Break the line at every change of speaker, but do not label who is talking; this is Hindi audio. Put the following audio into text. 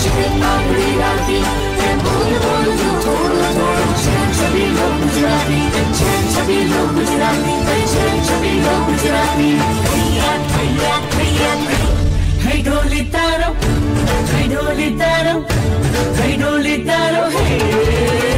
राती बोल बोल जो थोड़ा थोड़ा सभी लोग गुजराती सभी लोग गुजराती सभी लोग गुजराती भैया भैया भैया hey ढोली तारो hey ढोली तारो hey ढोली तारो hey